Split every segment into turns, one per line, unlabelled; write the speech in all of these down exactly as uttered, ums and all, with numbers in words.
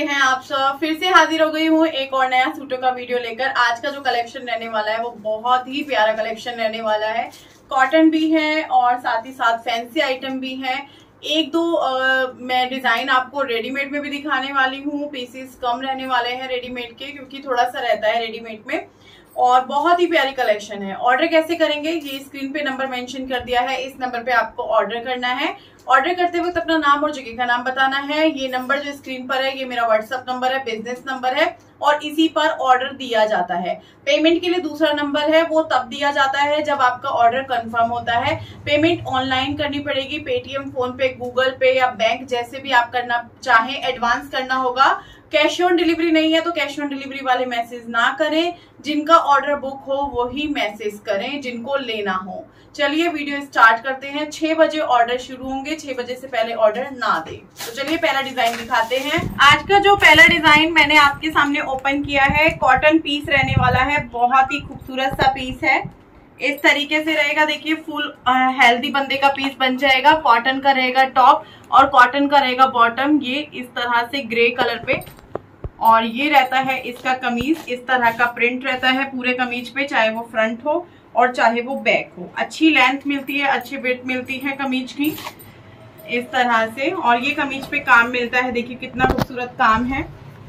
हैं आप सब। फिर से हाजिर हो गई हूँ एक और नया सूटों का वीडियो लेकर। आज का जो कलेक्शन रहने वाला है वो बहुत ही प्यारा कलेक्शन रहने वाला है। कॉटन भी है और साथ ही साथ फैंसी आइटम भी है। एक दो आ, मैं डिजाइन आपको रेडीमेड में भी दिखाने वाली हूँ। पीसेस कम रहने वाले हैं रेडीमेड के, क्योंकि थोड़ा सा रहता है रेडीमेड में। और बहुत ही प्यारी कलेक्शन है। ऑर्डर कैसे करेंगे, ये स्क्रीन पे नंबर मेंशन कर दिया है, इस नंबर पे आपको ऑर्डर करना है। ऑर्डर करते वक्त अपना नाम और जगह का नाम बताना है। ये नंबर जो स्क्रीन पर है ये मेरा व्हाट्सएप नंबर है, बिजनेस नंबर है और इसी पर ऑर्डर दिया जाता है। पेमेंट के लिए दूसरा नंबर है, वो तब दिया जाता है जब आपका ऑर्डर कंफर्म होता है। पेमेंट ऑनलाइन करनी पड़ेगी, पेटीएम, फोन पे, गूगल पे या बैंक, जैसे भी आप करना चाहें एडवांस करना होगा। कैश ऑन डिलीवरी नहीं है तो कैश ऑन डिलीवरी वाले मैसेज ना करें। जिनका ऑर्डर बुक हो वही मैसेज करें जिनको लेना हो। चलिए वीडियो स्टार्ट करते हैं। छह बजे ऑर्डर शुरू होंगे, छह बजे से पहले ऑर्डर ना दें। तो चलिए पहला डिजाइन दिखाते हैं। आज का जो पहला डिजाइन मैंने आपके सामने ओपन किया है, कॉटन पीस रहने वाला है। बहुत ही खूबसूरत सा पीस है, इस तरीके से रहेगा। देखिए फुल हेल्दी बंदे का पीस बन जाएगा। कॉटन का रहेगा टॉप और कॉटन का रहेगा बॉटम, ये इस तरह से ग्रे कलर पे। और ये रहता है इसका कमीज, इस तरह का प्रिंट रहता है पूरे कमीज पे, चाहे वो फ्रंट हो और चाहे वो बैक हो। अच्छी लेंथ मिलती है, अच्छी विड्थ मिलती है कमीज की इस तरह से। और ये कमीज पे काम मिलता है, देखिए कितना खूबसूरत काम है।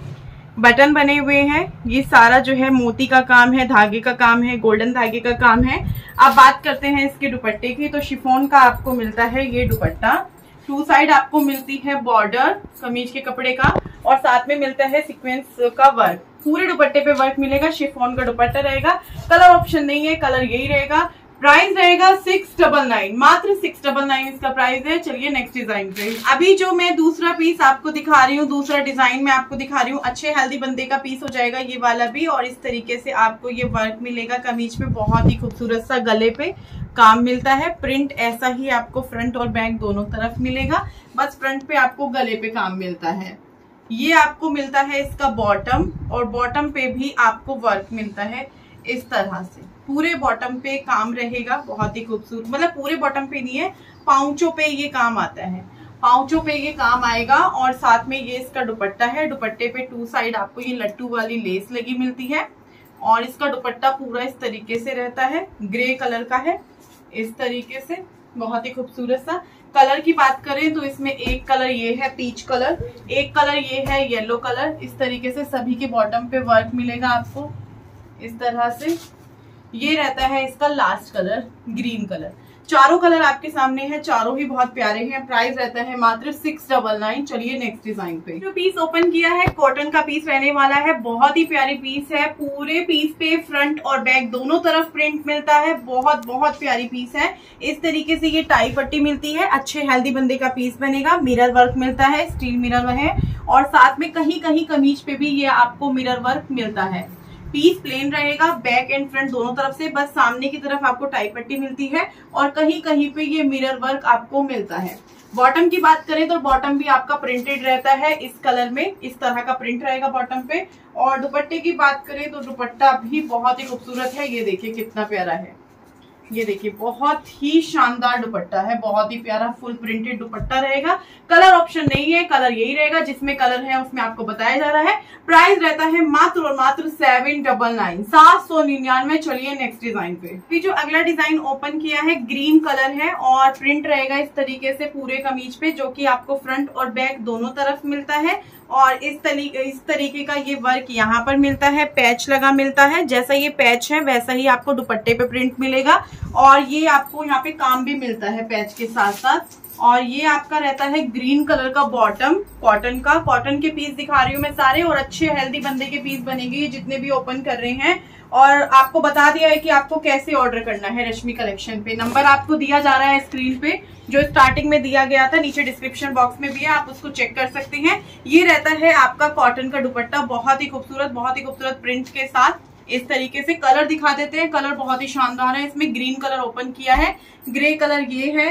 बटन बने हुए हैं, ये सारा जो है मोती का काम है, धागे का काम है, गोल्डन धागे का काम है। अब बात करते हैं इसके दुपट्टे की, तो शिफॉन का आपको मिलता है ये दुपट्टा। टू साइड आपको मिलती है बॉर्डर कमीज के कपड़े का और साथ में मिलता है सीक्वेंस का वर्क। पूरे दुपट्टे पे वर्क मिलेगा, शिफॉन का दुपट्टा रहेगा। कलर ऑप्शन नहीं है, कलर यही रहेगा। प्राइस रहेगा सिक्स डबल नाइन, मात्र सिक्स डबल नाइन इसका प्राइस है। चलिए नेक्स्ट डिजाइन पे। अभी जो मैं दूसरा पीस आपको दिखा रही हूँ, दूसरा डिजाइन में आपको दिखा रही हूँ, अच्छे हेल्दी बंदे का पीस हो जाएगा ये वाला भी। और इस तरीके से आपको ये वर्क मिलेगा कमीज पे, बहुत ही खूबसूरत सा गले पे काम मिलता है। प्रिंट ऐसा ही आपको फ्रंट और बैक दोनों तरफ मिलेगा, बस फ्रंट पे आपको गले पे काम मिलता है। ये आपको मिलता है इसका बॉटम, और बॉटम पे भी आपको वर्क मिलता है इस तरह से। पूरे बॉटम पे काम रहेगा, बहुत ही खूबसूरत। मतलब पूरे बॉटम पे नहीं है, पाउचों पे ये काम आता है, पाउचों पे ये काम आएगा। और साथ में ये इसका दुपट्टा है। दुपट्टे पे टू साइड आपको ये लट्टू वाली लेस लगी मिलती है। और इसका दुपट्टा पूरा इस तरीके से रहता है, ग्रे कलर का है इस तरीके से, बहुत ही खूबसूरत सा। कलर की बात करें तो इसमें एक कलर ये है पीच कलर, एक कलर ये है येलो कलर। इस तरीके से सभी के बॉटम पे वर्क मिलेगा आपको इस तरह से। ये रहता है इसका लास्ट कलर ग्रीन कलर। चारों कलर आपके सामने हैं, चारों ही बहुत प्यारे हैं। प्राइस रहता है मात्र सिक्स डबल नाइन। चलिए नेक्स्ट डिजाइन पे। जो पीस ओपन किया है कॉटन का पीस रहने वाला है, बहुत ही प्यारी पीस है। पूरे पीस पे फ्रंट और बैक दोनों तरफ प्रिंट मिलता है, बहुत बहुत प्यारी पीस है। इस तरीके से ये टाई पट्टी मिलती है, अच्छे हेल्दी बंदे का पीस बनेगा। मिरर वर्क मिलता है, स्टील मिरर है। और साथ में कहीं कहीं कमीज पे भी ये आपको मिरर वर्क मिलता है। पीस प्लेन रहेगा, बैक एंड फ्रंट दोनों तरफ से, बस सामने की तरफ आपको टाई पट्टी मिलती है और कहीं कहीं पे ये मिरर वर्क आपको मिलता है। बॉटम की बात करें तो बॉटम भी आपका प्रिंटेड रहता है इस कलर में, इस तरह का प्रिंट रहेगा बॉटम पे। और दुपट्टे की बात करें तो दुपट्टा भी बहुत ही खूबसूरत है। ये देखिए कितना प्यारा है, ये देखिए बहुत ही शानदार दुपट्टा है, बहुत ही प्यारा फुल प्रिंटेड दुपट्टा रहेगा। कलर ऑप्शन नहीं है, कलर यही रहेगा, जिसमें कलर है उसमें आपको बताया जा रहा है। प्राइस रहता है मात्र और मात्र सेवन डबल नाइन, सात सौ निन्यानवे। चलिए नेक्स्ट डिजाइन पे। फिर जो अगला डिजाइन ओपन किया है ग्रीन कलर है और प्रिंट रहेगा इस तरीके से पूरे कमीज पे, जो कि आपको फ्रंट और बैक दोनों तरफ मिलता है। और इस तरीके इस तरीके का ये वर्क यहाँ पर मिलता है, पैच लगा मिलता है। जैसा ये पैच है वैसा ही आपको दुपट्टे पे प्रिंट मिलेगा। और ये आपको यहाँ पे काम भी मिलता है पैच के साथ साथ। और ये आपका रहता है ग्रीन कलर का बॉटम, कॉटन का। कॉटन के पीस दिखा रही हूँ मैं सारे, और अच्छे हेल्दी बंदे के पीस बनेंगे जितने भी ओपन कर रहे हैं। और आपको बता दिया है कि आपको कैसे ऑर्डर करना है रश्मि कलेक्शन पे। नंबर आपको दिया जा रहा है स्क्रीन पे, जो स्टार्टिंग में दिया गया था, नीचे डिस्क्रिप्शन बॉक्स में भी है, आप उसको चेक कर सकते हैं। ये रहता है आपका कॉटन का दुपट्टा, बहुत ही खूबसूरत, बहुत ही खूबसूरत प्रिंट के साथ। इस तरीके से कलर दिखा देते हैं, कलर बहुत ही शानदार है। इसमें ग्रीन कलर ओपन किया है, ग्रे कलर ये है,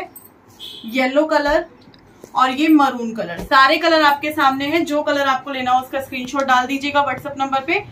येलो कलर और ये मरून कलर। सारे कलर आपके सामने हैं, जो कलर आपको लेना हो उसका स्क्रीनशॉट डाल दीजिएगा व्हाट्सएप नंबर पे।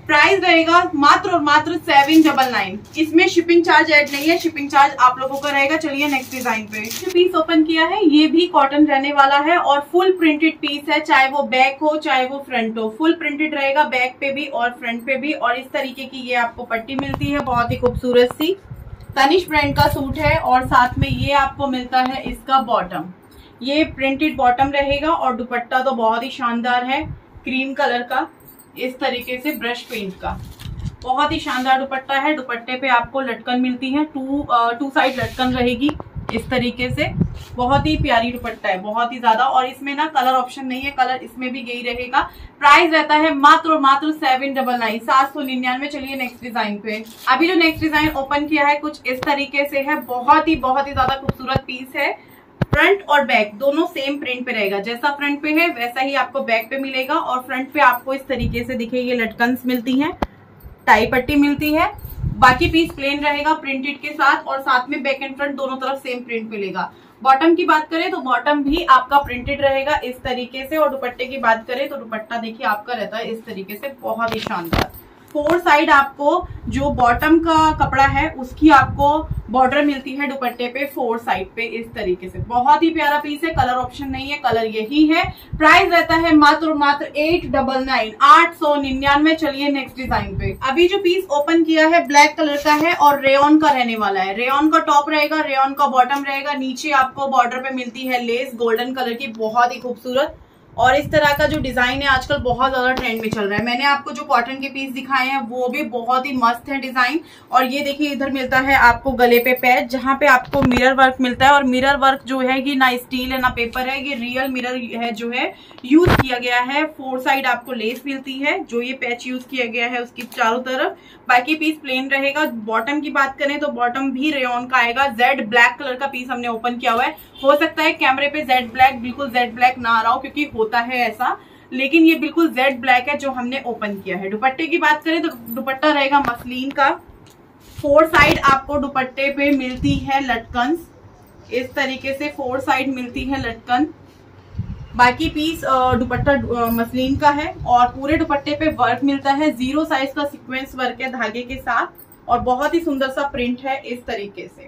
प्राइस रहेगा मात्र और मात्र सेवन डबल नाइन। इसमें शिपिंग चार्ज ऐड नहीं है, शिपिंग चार्ज आप लोगों का रहेगा। चलिए नेक्स्ट डिजाइन पे। जो पीस ओपन किया है ये भी कॉटन रहने वाला है और फुल प्रिंटेड पीस है, चाहे वो बैक हो चाहे वो फ्रंट हो, फुल प्रिंटेड रहेगा बैक पे भी और फ्रंट पे भी। और इस तरीके की ये आपको पट्टी मिलती है, बहुत ही खूबसूरत सी। तनिष्क ब्रांड का सूट है और साथ में ये आपको मिलता है इसका बॉटम। ये प्रिंटेड बॉटम रहेगा और दुपट्टा तो बहुत ही शानदार है, क्रीम कलर का, इस तरीके से ब्रश पेंट का, बहुत ही शानदार दुपट्टा है। दुपट्टे पे आपको लटकन मिलती है, टू टू साइड लटकन रहेगी इस तरीके से। बहुत ही प्यारी दुपट्टा है, बहुत ही ज्यादा। और इसमें ना कलर ऑप्शन नहीं है, कलर इसमें भी यही रहेगा। प्राइस रहता है मात्र और मात्र सेवन डबल नाइन, सात सौ निन्यानवे। चलिए नेक्स्ट डिजाइन पे। अभी जो नेक्स्ट डिजाइन ओपन किया है कुछ इस तरीके से है, बहुत ही बहुत ही ज्यादा खूबसूरत पीस है। फ्रंट और बैक दोनों सेम प्रिंट पे रहेगा, जैसा फ्रंट पे है वैसा ही आपको बैक पे मिलेगा। और फ्रंट पे आपको इस तरीके से दिखे ये लटकन्स मिलती हैं, टाई पट्टी मिलती है। बाकी पीस प्लेन रहेगा प्रिंटेड के साथ और साथ में बैक एंड फ्रंट दोनों तरफ सेम प्रिंट मिलेगा। बॉटम की बात करें तो बॉटम भी आपका प्रिंटेड रहेगा इस तरीके से। और दुपट्टे की बात करें तो दुपट्टा देखिए आपका रहता है इस तरीके से, बहुत ही शानदार। फोर साइड आपको जो बॉटम का कपड़ा है उसकी आपको बॉर्डर मिलती है दुपट्टे पे, फोर साइड पे इस तरीके से। बहुत ही प्यारा पीस है, कलर ऑप्शन नहीं है, कलर यही है। प्राइस रहता है मात्र मात्र एट डबल नाइन, आठ सौ निन्यानवे। चलिए नेक्स्ट डिजाइन पे। अभी जो पीस ओपन किया है ब्लैक कलर का है और रेयन का रहने वाला है। रेयन का टॉप रहेगा, रेयन का बॉटम रहेगा। नीचे आपको बॉर्डर पे मिलती है लेस गोल्डन कलर की, बहुत ही खूबसूरत। और इस तरह का जो डिजाइन है आजकल बहुत ज्यादा ट्रेंड में चल रहा है। मैंने आपको जो कॉटन के पीस दिखाए हैं वो भी बहुत ही मस्त है डिजाइन। और ये देखिए इधर मिलता है आपको गले पे पैच, जहाँ पे आपको मिरर वर्क मिलता है। और मिरर वर्क जो है ये ना स्टील है ना पेपर है, ये रियल मिरर है जो है यूज किया गया है। फोर साइड आपको लेस मिलती है, जो ये पैच यूज किया गया है उसकी चारों तरफ। बाकी पीस प्लेन रहेगा। बॉटम की बात करें तो बॉटम भी रेयन का आएगा। जेड ब्लैक कलर का पीस हमने ओपन किया हुआ है। हो सकता है कैमरे पे जेड ब्लैक बिल्कुल जेड ब्लैक ना आ रहा हो क्योंकि होता है ऐसा, लेकिन ये बिल्कुल जेड ब्लैक है जो हमने ओपन किया है। दुपट्टे की बात करें तो दुपट्टा रहेगा मसलिन का। फोर साइड आपको दुपट्टे पे मिलती है लटकन, इस तरीके से फोर साइड मिलती है लटकन। बाकी पीस दुपट्टा मसलिन का है और पूरे दुपट्टे पे वर्क मिलता है, जीरो साइज का सीक्वेंस वर्क है धागे के साथ और बहुत ही सुंदर सा प्रिंट है इस तरीके से।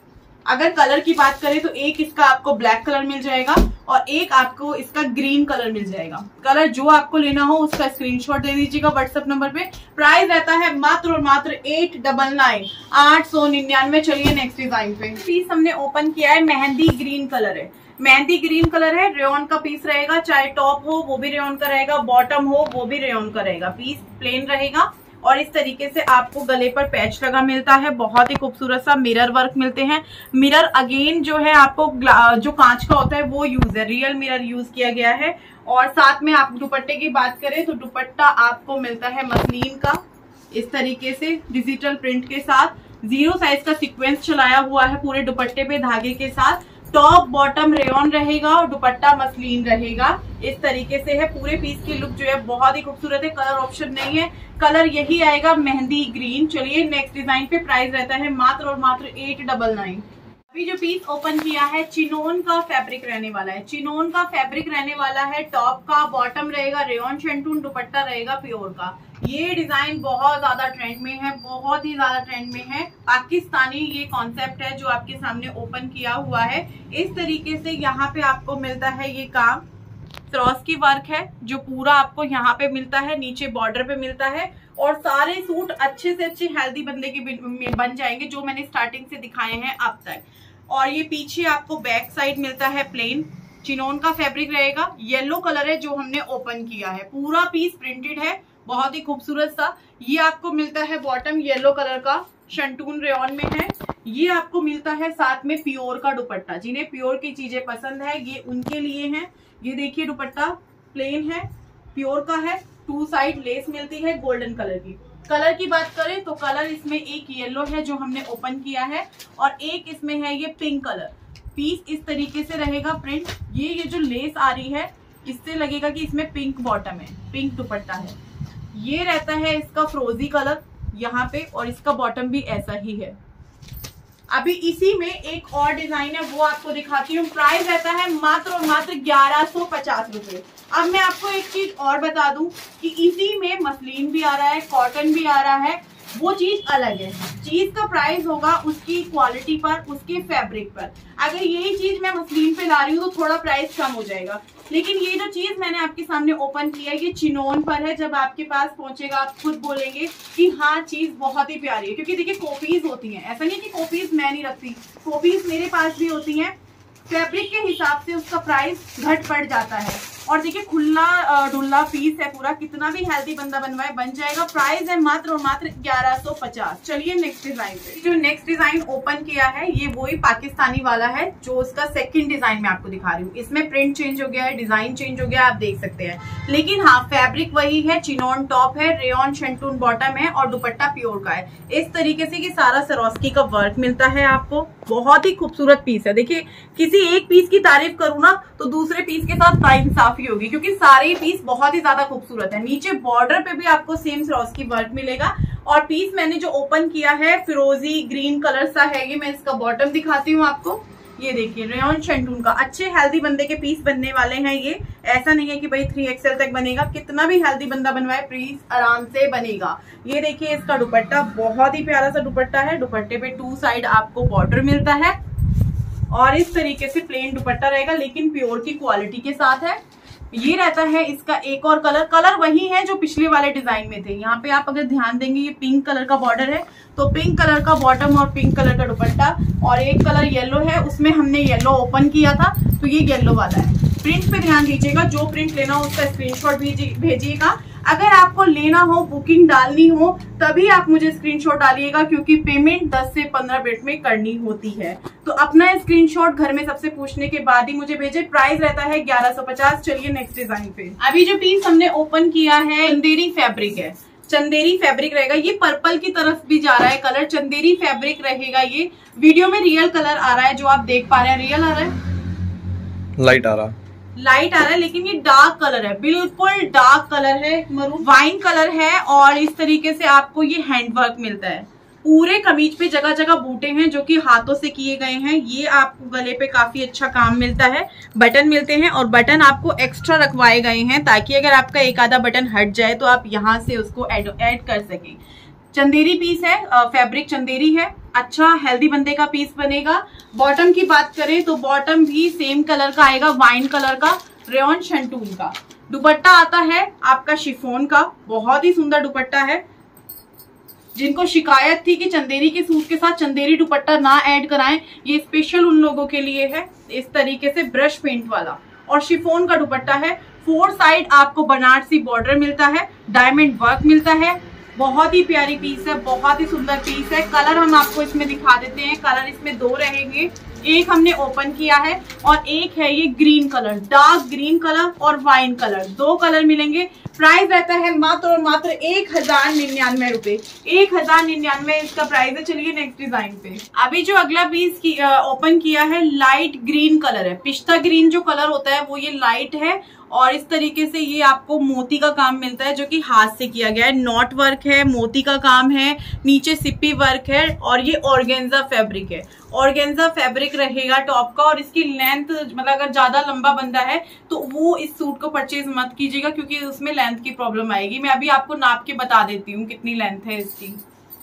अगर कलर की बात करें तो एक इसका आपको ब्लैक कलर मिल जाएगा और एक आपको इसका ग्रीन कलर मिल जाएगा। कलर जो आपको लेना हो उसका स्क्रीनशॉट दे दीजिएगा व्हाट्सएप नंबर पे। प्राइस रहता है मात्र और मात्र एट डबल नाइन, आठ सौ निन्यानवे। चलिए नेक्स्ट डिजाइन पे। पीस हमने ओपन किया है, मेहंदी ग्रीन कलर है, मेहंदी ग्रीन कलर है। रेयन का पीस रहेगा, चाहे टॉप हो वो भी रेयन का रहेगा, बॉटम हो वो भी रेयन का रहेगा। पीस प्लेन रहेगा और इस तरीके से आपको गले पर पैच लगा मिलता है, बहुत ही खूबसूरत सा मिरर वर्क मिलते हैं। मिरर अगेन जो है आपको जो कांच का होता है वो यूज है, रियल मिरर यूज किया गया है। और साथ में आप दुपट्टे की बात करें तो दुपट्टा आपको मिलता है मसलिन का इस तरीके से डिजिटल प्रिंट के साथ। जीरो साइज का सीक्वेंस चलाया हुआ है पूरे दुपट्टे पे धागे के साथ। टॉप बॉटम रेयन रहेगा और दुपट्टा मसलिन रहेगा, इस तरीके से है। पूरे पीस की लुक जो है बहुत ही खूबसूरत है, कलर ऑप्शन नहीं है, कलर यही आएगा मेहंदी ग्रीन। चलिए नेक्स्ट डिजाइन पे। प्राइस रहता है मात्र और मात्र एट डबल नाइन। अभी जो पीस ओपन किया है चिनोन का फैब्रिक रहने वाला है, चिनोन का फैब्रिक रहने वाला है। टॉप का बॉटम रहेगा रेयन शेंटून, दुपट्टा रहेगा प्योर का। ये डिजाइन बहुत ज्यादा ट्रेंड में है, बहुत ही ज्यादा ट्रेंड में है। पाकिस्तानी ये कॉन्सेप्ट है जो आपके सामने ओपन किया हुआ है। इस तरीके से यहाँ पे आपको मिलता है ये काम, क्रॉस की वर्क है जो पूरा आपको यहाँ पे मिलता है, नीचे बॉर्डर पे मिलता है। और सारे सूट अच्छे से अच्छे हेल्दी बंदे के बन जाएंगे जो मैंने स्टार्टिंग से दिखाए हैं अब तक। और ये पीछे आपको बैक साइड मिलता है प्लेन, चिनोन का फैब्रिक रहेगा। येलो कलर है जो हमने ओपन किया है, पूरा पीस प्रिंटेड है, बहुत ही खूबसूरत सा। ये आपको मिलता है बॉटम येलो कलर का, शंटून रेयन में है। ये आपको मिलता है साथ में प्योर का दुपट्टा। जिन्हें प्योर की चीजें पसंद है ये उनके लिए है। ये देखिए दुपट्टा प्लेन है, प्योर का है, टू साइड लेस मिलती है गोल्डन कलर की। कलर की बात करें तो कलर इसमें एक येलो है जो हमने ओपन किया है और एक इसमें है ये पिंक कलर। पीस इस तरीके से रहेगा प्रिंट। ये ये जो लेस आ रही है इससे लगेगा कि इसमें पिंक बॉटम है, पिंक दुपट्टा है। ये रहता है इसका फ्रोजी कलर यहाँ पे और इसका बॉटम भी ऐसा ही है। अभी इसी में एक और डिजाइन है वो आपको दिखाती हूँ। प्राइस रहता है मात्र और मात्र ग्यारह सौ पचास रुपए, अब मैं आपको एक चीज और बता दूं कि इसी में मसलिन भी आ रहा है, कॉटन भी आ रहा है, वो चीज अलग है। चीज का प्राइस होगा उसकी क्वालिटी पर, उसके फैब्रिक पर। अगर यही चीज मैं मसलिन पे ला रही हूँ तो थोड़ा प्राइस कम हो जाएगा, लेकिन ये जो चीज मैंने आपके सामने ओपन किया है ये चिनोन पर है। जब आपके पास पहुंचेगा आप खुद बोलेंगे कि हाँ चीज बहुत ही प्यारी है, क्योंकि देखिए कॉपीज होती हैं, ऐसा नहीं कि कॉपीज मैं नहीं रखती, कॉपीज मेरे पास भी होती हैं। फैब्रिक के हिसाब से उसका प्राइस घट पड़ जाता है। और देखिए खुला डुल्ला पीस है पूरा, कितना भी हेल्दी बंदा बनवाए बन जाएगा। प्राइस है मात्र और मात्र ग्यारह सौ पचास। चलिए नेक्स्ट डिजाइन पे। जो नेक्स्ट डिजाइन ओपन किया है ये वही पाकिस्तानी वाला है जो उसका सेकंड डिजाइन मैं आपको दिखा रही हूँ। इसमें प्रिंट चेंज हो गया है, डिजाइन चेंज हो गया है, आप देख सकते हैं, लेकिन हाँ फैब्रिक वही है। चिनोन टॉप है, रेयन शंटून बॉटम है और दुपट्टा प्योर का है। इस तरीके से कि सारा सरोस्की का वर्क मिलता है आपको। बहुत ही खूबसूरत पीस है। देखिए किसी एक पीस की तारीफ करूँ ना तो दूसरे पीस के साथ नाइंसाफी होगी, क्योंकि सारे पीस बहुत ही ज्यादा खूबसूरत है। नीचे बॉर्डर पे भी आपको सेम सरोस्की वर्क मिलेगा। और पीस मैंने जो ओपन किया है फिरोजी ग्रीन कलर सा है ये। मैं इसका बॉटम दिखाती हूँ आपको। ये देखिए रेयन शंटून का, अच्छे हेल्दी बंदे के पीस बनने वाले हैं ये। ऐसा नहीं है कि भाई थ्री एक्सएल तक बनेगा, कितना भी हेल्दी बंदा बनवाए पीस आराम से बनेगा। ये देखिए इसका दुपट्टा बहुत ही प्यारा सा दुपट्टा है। दुपट्टे पे टू साइड आपको बॉर्डर मिलता है और इस तरीके से प्लेन दुपट्टा रहेगा, लेकिन प्योर की क्वालिटी के साथ है। ये रहता है इसका एक और कलर, कलर वही है जो पिछले वाले डिजाइन में थे। यहाँ पे आप अगर ध्यान देंगे ये पिंक कलर का बॉर्डर है, तो पिंक कलर का बॉटम और पिंक कलर का दुपट्टा, और एक कलर येलो है, उसमें हमने येलो ओपन किया था तो ये येलो वाला है। प्रिंट पे ध्यान दीजिएगा, जो प्रिंट लेना हो उसका स्क्रीनशॉट भेजिएगा। अगर आपको लेना हो, बुकिंग डालनी हो, तभी आप मुझे स्क्रीनशॉट डालिएगा, क्योंकि पेमेंट दस से पंद्रह मिनट में करनी होती है। तो अपना स्क्रीनशॉट घर में सबसे पूछने के बाद ही मुझे भेजे। प्राइस रहता है ग्यारह सौ पचास। चलिए नेक्स्ट डिजाइन पे। अभी जो पीस हमने ओपन किया है चंदेरी फैब्रिक है, चंदेरी फैब्रिक रहेगा। ये पर्पल की तरफ भी जा रहा है कलर, चंदेरी फैब्रिक रहेगा ये। वीडियो में रियल कलर आ रहा है जो आप देख पा रहे हैं, रियल आ रहा है,
लाइट आ रहा
लाइट आ रहा है, लेकिन ये डार्क कलर है, बिल्कुल डार्क कलर है, मरून वाइन कलर है। और इस तरीके से आपको ये हैंडवर्क मिलता है। पूरे कमीज पे जगह जगह बूटे हैं जो कि हाथों से किए गए हैं। ये आपको गले पे काफी अच्छा काम मिलता है। बटन मिलते हैं और बटन आपको एक्स्ट्रा रखवाए गए हैं ताकि अगर आपका एक आधा बटन हट जाए तो आप यहाँ से उसको ऐड ऐड कर सकें। चंदेरी पीस है, फैब्रिक चंदेरी है, अच्छा हेल्दी बंदे का पीस बनेगा। बॉटम की बात करें तो बॉटम भी सेम कलर का आएगा, वाइन कलर का, रेयन शंटून का। दुपट्टा आता है आपका शिफॉन का, बहुत ही सुंदर दुपट्टा है। जिनको शिकायत थी कि चंदेरी के सूट के साथ चंदेरी दुपट्टा ना ऐड कराएं, ये स्पेशल उन लोगों के लिए है। इस तरीके से ब्रश पेंट वाला और शिफॉन का दुपट्टा है। फोर साइड आपको बनारसी बॉर्डर मिलता है, डायमंड वर्क मिलता है। बहुत ही प्यारी पीस है, बहुत ही सुंदर पीस है। कलर हम आपको इसमें दिखा देते हैं। कलर इसमें दो रहेंगे, एक हमने ओपन किया है और एक है ये green colour, dark green colour और वाइन कलर, दो कलर मिलेंगे। प्राइस रहता है मात्र और मात्र एक हजार निन्यानवे रुपए, एक हजार निन्यानवे इसका प्राइस है। चलिए नेक्स्ट डिजाइन पे। अभी जो अगला पीस की, आ, ओपन किया है लाइट ग्रीन कलर है। पिस्ता ग्रीन जो कलर होता है वो ये लाइट है और इस तरीके से ये आपको मोती का काम मिलता है जो कि हाथ से किया गया है। नॉट वर्क है, मोती का काम है, नीचे सिप्पी वर्क है और ये ऑर्गेन्जा फैब्रिक है। ऑर्गेन्जा फैब्रिक रहेगा टॉप का और इसकी लेंथ मतलब अगर ज्यादा लंबा बंदा है तो वो इस सूट को परचेज मत कीजिएगा क्योंकि उसमें लेंथ की प्रॉब्लम आएगी। मैं अभी आपको नाप के बता देती हूँ कितनी लेंथ है इसकी।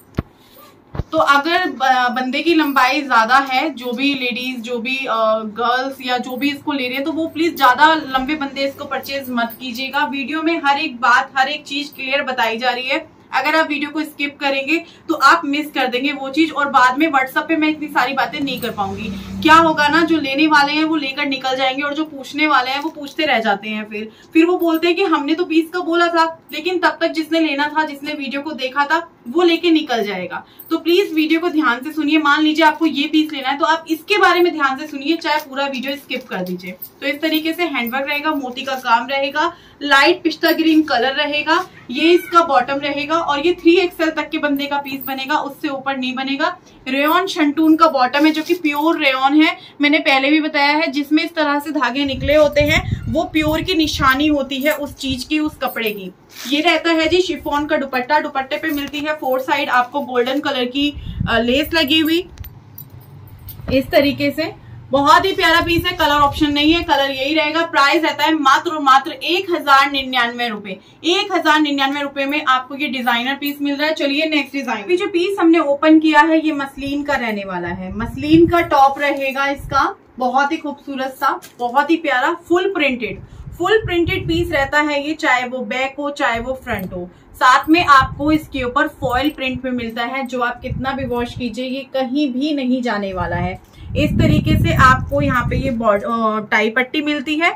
तो अगर बंदे की लंबाई ज्यादा है, जो भी लेडीज, जो भी गर्ल्स या जो भी इसको ले रहे हैं, तो वो प्लीज ज्यादा लंबे बंदे इसको परचेज मत कीजिएगा। वीडियो में हर एक बात, हर एक चीज क्लियर बताई जा रही है। अगर आप वीडियो को स्किप करेंगे तो आप मिस कर देंगे वो चीज और बाद में व्हाट्सएप पे मैं इतनी सारी बातें नहीं कर पाऊंगी। क्या होगा ना, जो लेने वाले हैं वो लेकर निकल जाएंगे और जो पूछने वाले हैं वो पूछते रह जाते हैं। फिर फिर वो बोलते हैं कि हमने तो पीस का बोला था, लेकिन तब तक जिसने लेना था, जिसने वीडियो को देखा था, वो लेके निकल जाएगा। तो प्लीज वीडियो को ध्यान से सुनिए। मान लीजिए आपको ये पीस लेना है तो आप इसके बारे में ध्यान से सुनिए, चाहे पूरा वीडियो स्किप कर दीजिए। तो इस तरीके से हैंडवर्क रहेगा, मोती का काम रहेगा, लाइट पिस्ता ग्रीन कलर रहेगा, ये इसका बॉटम रहेगा और ये थ्री एक्सएल तक के बंदे का पीस बनेगा, उससे ऊपर नहीं बनेगा। रेयन शंटून का बॉटम है जो कि प्योर रेयन है। मैंने पहले भी बताया है, जिसमें इस तरह से धागे निकले होते हैं वो प्योर की निशानी होती है उस चीज की, उस कपड़े की। ये रहता है जी शिफॉन का दुपट्टा। दुपट्टे पे मिलती है फोर साइड आपको गोल्डन कलर की लेस लगी हुई इस तरीके से। बहुत ही प्यारा पीस है, कलर ऑप्शन नहीं है, कलर यही रहेगा। प्राइस रहता है मात्र और मात्र एक हजार निन्यानवे रुपए। एक हजार निन्यानवे रुपए में आपको ये डिजाइनर पीस मिल रहा है। चलिए नेक्स्ट डिजाइन। अभी जो पीस हमने ओपन किया है ये मसलिन का रहने वाला है। मसलिन का टॉप रहेगा इसका, बहुत ही खूबसूरत सा, बहुत ही प्यारा, full printed full printed piece रहता है ये, चाहे वो बैक हो चाहे वो फ्रंट हो। साथ में आपको इसके ऊपर फॉयल प्रिंट पे मिलता है, जो आप कितना भी वॉश कीजिए ये कहीं भी नहीं जाने वाला है। इस तरीके से आपको यहाँ पे ये टाई पट्टी मिलती है।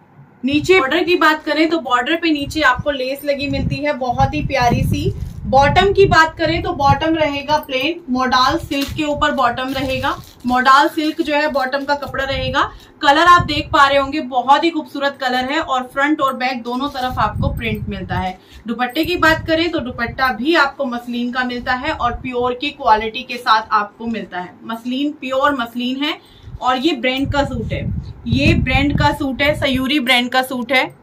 नीचे बॉर्डर की बात करें तो बॉर्डर पे नीचे आपको लेस लगी मिलती है, बहुत ही प्यारी सी। बॉटम की बात करें तो बॉटम रहेगा प्लेन, मोडाल सिल्क के ऊपर बॉटम रहेगा। मोडाल सिल्क जो है बॉटम का कपड़ा रहेगा। कलर आप देख पा रहे होंगे, बहुत ही खूबसूरत कलर है और फ्रंट और बैक दोनों तरफ आपको प्रिंट मिलता है। दुपट्टे की बात करें तो दुपट्टा भी आपको मसलिन का मिलता है और प्योर की क्वालिटी के साथ आपको मिलता है। मसलिन प्योर मसलिन है और ये ब्रांड का सूट है, ये ब्रांड का सूट है, सयूरी ब्रांड का सूट है।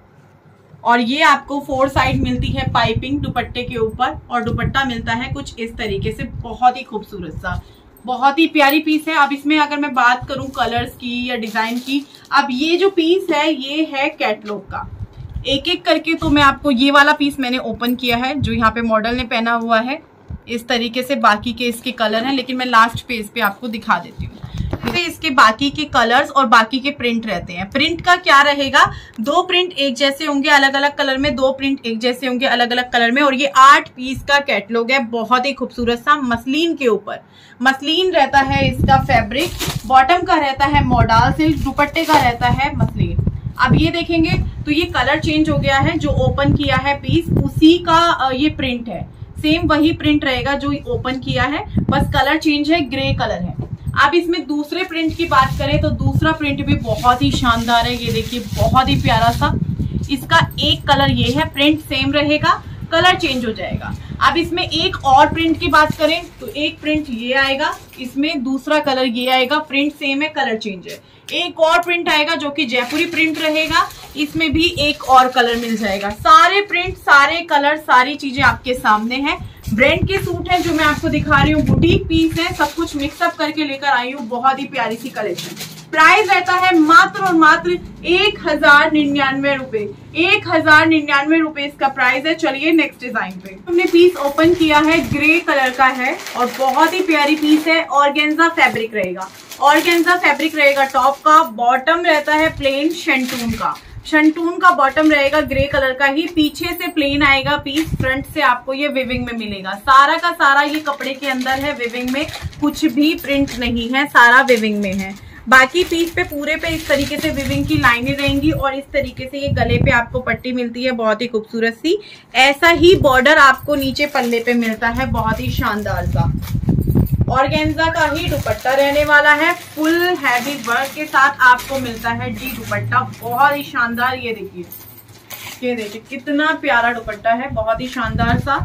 और ये आपको फोर साइड मिलती है पाइपिंग दुपट्टे के ऊपर और दुपट्टा मिलता है कुछ इस तरीके से, बहुत ही खूबसूरत सा, बहुत ही प्यारी पीस है। अब इसमें अगर मैं बात करूं कलर्स की या डिजाइन की, अब ये जो पीस है ये है कैटलॉग का। एक एक करके तो मैं आपको, ये वाला पीस मैंने ओपन किया है जो यहाँ पे मॉडल ने पहना हुआ है इस तरीके से। बाकी के इसके कलर हैं, लेकिन मैं लास्ट पेज पे आपको दिखा देती हूँ। इसके बाकी के कलर्स और बाकी के प्रिंट रहते हैं। प्रिंट का क्या रहेगा, दो प्रिंट एक जैसे होंगे अलग अलग कलर में, दो प्रिंट एक जैसे होंगे अलग अलग कलर में। और ये आठ पीस का कैटलॉग है, बहुत ही खूबसूरत सा, मसलिन के ऊपर। मसलिन रहता है इसका फैब्रिक, बॉटम का रहता है मोडाल सिल्क, दुपट्टे का रहता है मसलिन। अब ये देखेंगे तो ये कलर चेंज हो गया है, जो ओपन किया है पीस उसी का ये प्रिंट है, सेम वही प्रिंट रहेगा जो ओपन किया है, बस कलर चेंज है, ग्रे कलर है। अब इसमें दूसरे प्रिंट की बात करें तो दूसरा प्रिंट भी बहुत ही शानदार है। ये देखिए बहुत ही प्यारा सा, इसका एक कलर ये है, प्रिंट सेम रहेगा, कलर चेंज हो जाएगा। अब इसमें एक और प्रिंट की बात करें तो एक प्रिंट ये आएगा, इसमें दूसरा कलर ये आएगा, प्रिंट सेम है, कलर चेंज है। एक और प्रिंट आएगा जो कि जयपुरी प्रिंट रहेगा, इसमें भी एक और कलर मिल जाएगा। सारे प्रिंट, सारे कलर, सारी चीजें आपके सामने हैं। ब्रांड के सूट हैं जो मैं आपको दिखा रही हूँ, बुटीक पीस है, सब कुछ मिक्सअप करके लेकर आई हूँ, बहुत ही प्यारी सी कलेक्शन। प्राइस रहता है मात्र और मात्र एक हजार निन्यानवे रुपए। एक हजार निन्यानवे रुपए इसका प्राइस है। चलिए नेक्स्ट डिजाइन पे। हमने पीस ओपन किया है, ग्रे कलर का है और बहुत ही प्यारी पीस है। ऑर्गेन्जा फैब्रिक रहेगा, ऑर्गेन्जा फैब्रिक रहेगा टॉप का। बॉटम रहता है प्लेन शंटून का, शंटून का बॉटम रहेगा, ग्रे कलर का ही। पीछे से प्लेन आएगा पीस, फ्रंट से आपको ये विविंग में मिलेगा। सारा का सारा ये कपड़े के अंदर है, विविंग में कुछ भी प्रिंट नहीं है, सारा विविंग में है। बाकी पीस पे पूरे पे इस तरीके से विविंग की लाइनें रहेंगी और इस तरीके से ये गले पे आपको पट्टी मिलती है, बहुत ही खूबसूरत सी। ऐसा ही बॉर्डर आपको नीचे पल्ले पे मिलता है, बहुत ही शानदार सा। ऑर्गेन्जा का ही दुपट्टा रहने वाला है, फुल हैवी वर्क के साथ आपको मिलता है जी दुपट्टा, बहुत ही शानदार। ये देखिए, ये देखिए कितना प्यारा दुपट्टा है, बहुत ही शानदार सा।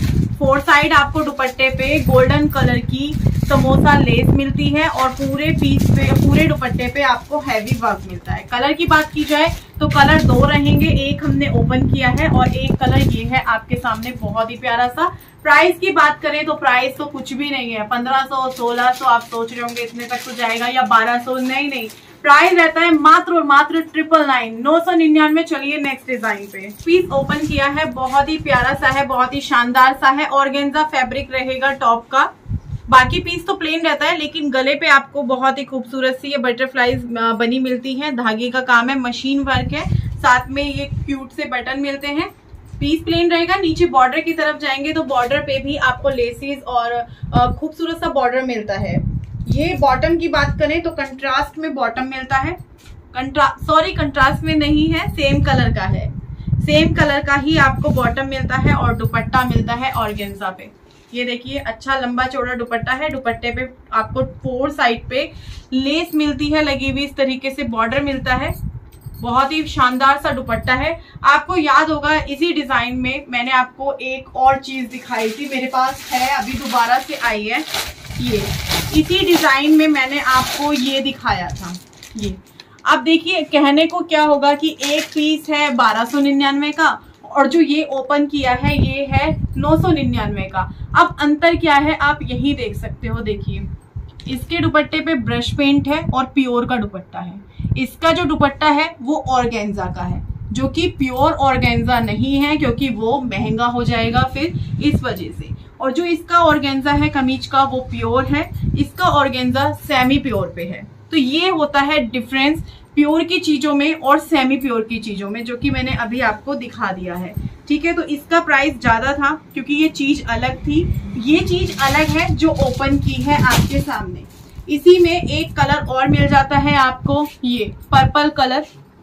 फोर साइड आपको दुपट्टे पे गोल्डन कलर की समोसा लेस मिलती है और पूरे पीस पे, पूरे दुपट्टे पे आपको हैवी वर्क मिलता है। कलर की बात की जाए तो कलर दो रहेंगे, एक हमने ओपन किया है और एक कलर ये है आपके सामने, बहुत ही प्यारा सा। प्राइस की बात करें तो प्राइस तो कुछ भी नहीं है, पंद्रह सौ सोलह सौ आप सोच रहे होंगे इतने तक तो जाएगा, या बारह सौ, नहीं नहीं, प्राइस रहता है मात्र और मात्र ट्रिपल नाइन, नौ सौ निन्यानवे। चलिए नेक्स्ट डिजाइन पे। पीस ओपन किया है, बहुत ही प्यारा सा है, बहुत ही शानदार सा है। ऑर्गेन्जा फैब्रिक रहेगा टॉप का। बाकी पीस तो प्लेन रहता है, लेकिन गले पे आपको बहुत ही खूबसूरत सी ये बटरफ्लाईज बनी मिलती है, धागे का काम है, मशीन वर्क है, साथ में ये क्यूट से बटन मिलते हैं। पीस प्लेन रहेगा। नीचे बॉर्डर की तरफ जाएंगे तो बॉर्डर पे भी आपको लेसेस और खूबसूरत सा बॉर्डर मिलता है। ये बॉटम की बात करें तो कंट्रास्ट में बॉटम मिलता है, कंट्रा सॉरी कंट्रास्ट में नहीं है, सेम कलर का है, सेम कलर का ही आपको बॉटम मिलता है और दुपट्टा मिलता है ऑर्गेन्जा पे। ये देखिए अच्छा लंबा चौड़ा दुपट्टा है, दुपट्टे पे आपको फोर साइड पे लेस मिलती है लगी हुई, इस तरीके से बॉर्डर मिलता है, बहुत ही शानदार सा दुपट्टा है। आपको याद होगा इसी डिजाइन में मैंने आपको एक और चीज दिखाई थी, मेरे पास है अभी दोबारा से आई है, ये इसी डिजाइन में मैंने आपको ये दिखाया था। ये अब देखिए कहने को क्या होगा कि एक पीस है बारह सौ निन्यानवे का और जो ये ओपन किया है ये है नौ सौ निन्यानवे का। अब अंतर क्या है आप यही देख सकते हो, देखिए इसके दुपट्टे पे ब्रश पेंट है और प्योर का दुपट्टा है। इसका जो दुपट्टा है वो ऑर्गेन्जा का है, जो कि प्योर ऑर्गेन्जा नहीं है क्योंकि वो महंगा हो जाएगा फिर इस वजह से। और जो इसका ऑर्गेन्जा है कमीज का वो प्योर है, इसका ऑर्गेन्जा सेमी प्योर पे है। तो ये होता है डिफरेंस प्योर की चीजों में और सेमी प्योर की चीजों में, जो कि मैंने अभी आपको दिखा दिया है। ठीक है, तो इसका प्राइस ज्यादा था क्योंकि ये चीज अलग थी। ये चीज अलग है जो ओपन की है आपके सामने। इसी में एक कलर और मिल जाता है आपको, ये पर्पल कलर।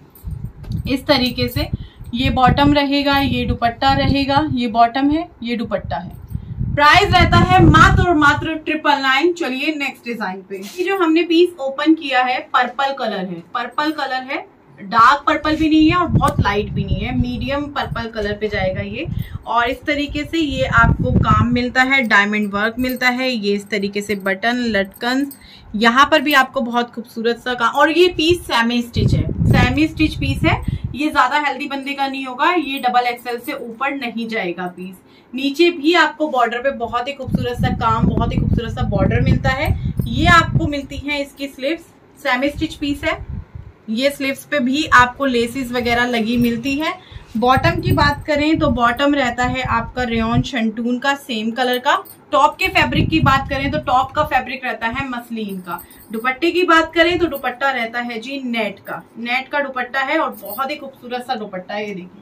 इस तरीके से ये बॉटम रहेगा, ये दुपट्टा रहेगा, ये बॉटम है, ये दुपट्टा है। प्राइस रहता है मात्र और मात्र ट्रिपल नाइन। चलिए नेक्स्ट डिजाइन पे। ये जो हमने पीस ओपन किया है पर्पल कलर है, पर्पल कलर है, डार्क पर्पल भी नहीं है और बहुत लाइट भी नहीं है, मीडियम पर्पल कलर पे जाएगा ये। और इस तरीके से ये आपको काम मिलता है, डायमंड वर्क मिलता है, ये इस तरीके से बटन लटकन, यहाँ पर भी आपको बहुत खूबसूरत सा काम। और ये पीस सेमी स्टिच है, सेमी स्टिच पीस है। ये ज्यादा हेल्दी बंदे का नहीं होगा, ये डबल एक्सएल से ऊपर नहीं जाएगा पीस। नीचे भी आपको बॉर्डर पे बहुत ही खूबसूरत सा काम, बहुत ही खूबसूरत सा बॉर्डर मिलता है। ये आपको मिलती है इसकी स्लीव्स, सेमी स्टिच पीस है। ये स्लीव्स पे भी आपको लेसेस वगैरह लगी मिलती है। बॉटम की बात करें तो बॉटम रहता है आपका रेयॉन शंटून का सेम कलर का। टॉप के फैब्रिक की बात करें तो टॉप का फैब्रिक रहता है मसलिन का। दुपट्टे की बात करें तो दुपट्टा रहता है जी नेट का, नेट का दुपट्टा है और बहुत ही खूबसूरत सा दुपट्टा है। ये देखिए,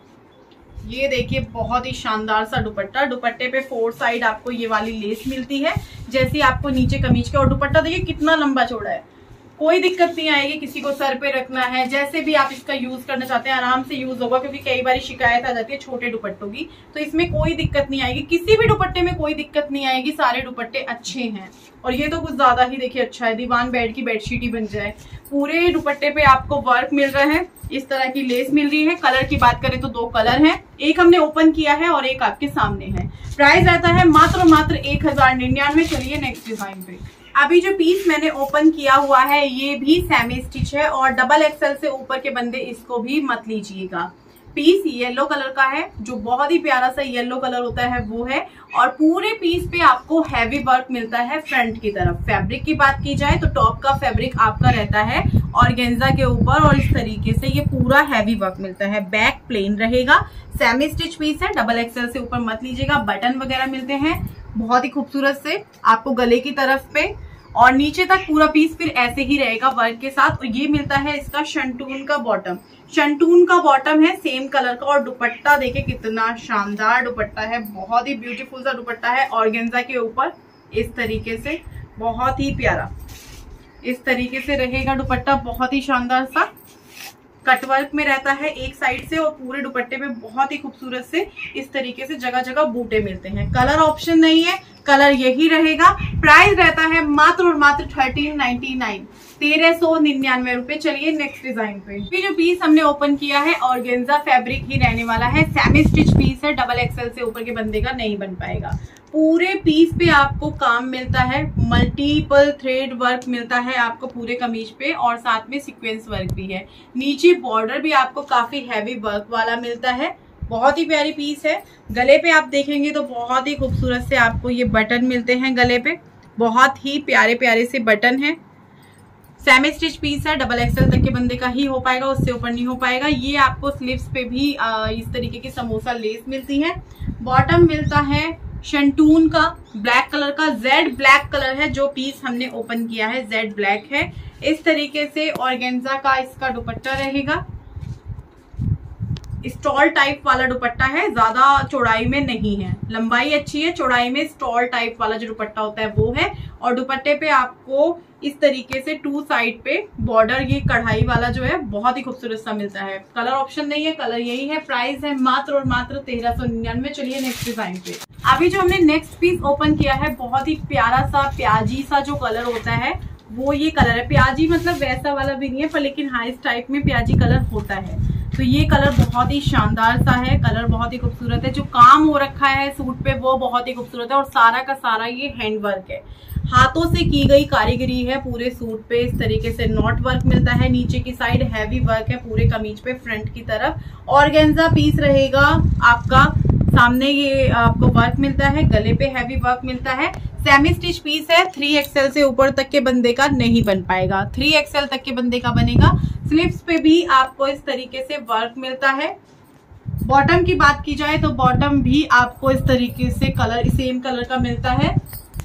ये देखिए बहुत ही शानदार सा दुपट्टा। दुपट्टे पे फोर साइड आपको ये वाली लेस मिलती है जैसी आपको नीचे कमीज के। और दुपट्टा देखिए कितना लंबा चौड़ा है, कोई दिक्कत नहीं आएगी। किसी को सर पे रखना है, जैसे भी आप इसका यूज करना चाहते हैं आराम से यूज होगा, क्योंकि कई बार शिकायत आ जाती है छोटे दुपट्टों की। तो इसमें कोई दिक्कत नहीं आएगी, किसी भी दुपट्टे में कोई दिक्कत नहीं आएगी, सारे दुपट्टे अच्छे हैं। और ये तो कुछ ज्यादा ही देखिए अच्छा है, दीवान बेड की बेडशीट ही बन जाए। पूरे दुपट्टे पे आपको वर्क मिल रहा है, इस तरह की लेस मिल रही है। कलर की बात करें तो दो कलर हैं, एक हमने ओपन किया है और एक आपके सामने है। प्राइस रहता है मात्र मात्र एक हजार निन्यानवे। चलिए नेक्स्ट डिजाइन पे। अभी जो पीस मैंने ओपन किया हुआ है ये भी सेमी स्टिच है और डबल एक्सएल से ऊपर के बंदे इसको भी मत लीजिएगा। पीस येलो कलर का है, जो बहुत ही प्यारा सा येलो कलर होता है वो है। और पूरे पीस पे आपको हैवी वर्क मिलता है फ्रंट की तरफ। फैब्रिक की बात की जाए तो टॉप का फैब्रिक आपका रहता है ऑर्गेन्जा के ऊपर और इस तरीके से ये पूरा हैवी वर्क मिलता है। बैक प्लेन रहेगा, सेमी स्टिच पीस है, डबल एक्सएल से ऊपर मत लीजिएगा। बटन वगैरह मिलते हैं बहुत ही खूबसूरत से आपको गले की तरफ पे, और नीचे तक पूरा पीस फिर ऐसे ही रहेगा वर्क के साथ। और ये मिलता है इसका शंटून का बॉटम, शंटून का बॉटम है सेम कलर का। और दुपट्टा देखिए कितना शानदार दुपट्टा है, बहुत ही ब्यूटीफुल सा दुपट्टा है ऑर्गेन्जा के ऊपर इस तरीके से, बहुत ही प्यारा इस तरीके से रहेगा दुपट्टा, बहुत ही शानदार सा कटवर्क में रहता है एक साइड से। और पूरे दुपट्टे पे बहुत ही खूबसूरत से इस तरीके से जगह जगह बूटे मिलते हैं। कलर ऑप्शन नहीं है, कलर यही रहेगा। प्राइस रहता है मात्र और मात्र थर्टीन नाइनटी नाइन, तेरह सौ निन्यानवे रुपए। चलिए नेक्स्ट डिजाइन पे। ये जो पीस हमने ओपन किया है ऑर्गेन्जा फैब्रिक ही रहने वाला है, सेमी स्टिच पीस है, डबल एक्सएल से ऊपर के बंदे का नहीं बन पाएगा। पूरे पीस पे आपको काम मिलता है, मल्टीपल थ्रेड वर्क मिलता है आपको पूरे कमीज पे और साथ में सीक्वेंस वर्क भी है। नीचे बॉर्डर भी आपको काफी हैवी वर्क वाला मिलता है, बहुत ही प्यारी पीस है। गले पे आप देखेंगे तो बहुत ही खूबसूरत से आपको ये बटन मिलते हैं गले पे, बहुत ही प्यारे प्यारे से बटन है। सेमी स्टिच पीस है, डबल एक्सएल तक के बंदे का ही हो पाएगा, उससे ऊपर नहीं हो पाएगा। ये आपको स्लीव्स पे भी आ, इस तरीके की समोसा लेस मिलती है। बॉटम मिलता है शंटून का ब्लैक कलर का, जेड ब्लैक कलर है जो पीस हमने ओपन किया है, जेड ब्लैक है। इस तरीके से ऑर्गेन्जा का इसका दुपट्टा रहेगा, स्टॉल टाइप वाला दुपट्टा है, ज्यादा चौड़ाई में नहीं है, लंबाई अच्छी है, चौड़ाई में स्टॉल टाइप वाला जो दुपट्टा होता है वो है। और दुपट्टे पे आपको इस तरीके से टू साइड पे बॉर्डर ये कढ़ाई वाला जो है बहुत ही खूबसूरत सा मिलता है। कलर ऑप्शन नहीं है, कलर यही है। प्राइस है मात्र और मात्र तेरह सौ निन्यानवे। चलिए नेक्स्ट डिजाइन पे। अभी जो हमने नेक्स्ट पीस ओपन किया है बहुत ही प्यारा सा प्याजी सा जो कलर होता है वो ये कलर है। प्याजी मतलब वैसा वाला भी नहीं है पर लेकिन हाँ इस टाइप में प्याजी कलर होता है। तो ये कलर बहुत ही शानदार सा है, कलर बहुत ही खूबसूरत है। जो काम हो रखा है सूट पे वो बहुत ही खूबसूरत है और सारा का सारा ये हैंड वर्क है, हाथों से की गई कारीगरी है पूरे सूट पे। इस तरीके से नॉट वर्क मिलता है, नीचे की साइड हैवी वर्क है पूरे कमीज पे फ्रंट की तरफ। ऑर्गेन्जा पीस रहेगा आपका, सामने ये आपको वर्क मिलता है, गले पे हैवी वर्क मिलता है। सेमी स्टिच पीस है, थ्री एक्सएल से ऊपर तक के बंदे का नहीं बन पाएगा, थ्री एक्सएल तक के बंदे का बनेगा। स्लीव्स पे भी आपको इस तरीके से वर्क मिलता है। बॉटम की बात की जाए तो बॉटम भी आपको इस तरीके से कलर सेम कलर का मिलता है।